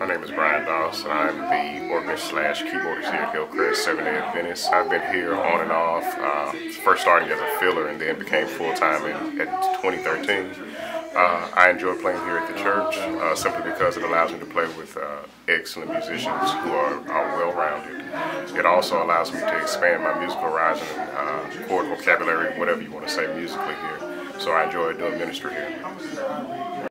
My name is Brian Doss, and I'm the organist slash keyboardist here at Hillcrest Seventh-day Adventist. I've been here on and off, first starting as a filler and then became full-time in 2013. I enjoy playing here at the church simply because it allows me to play with excellent musicians who are well-rounded. It also allows me to expand my musical horizon and chord vocabulary, whatever you want to say musically here. So I enjoy doing ministry here.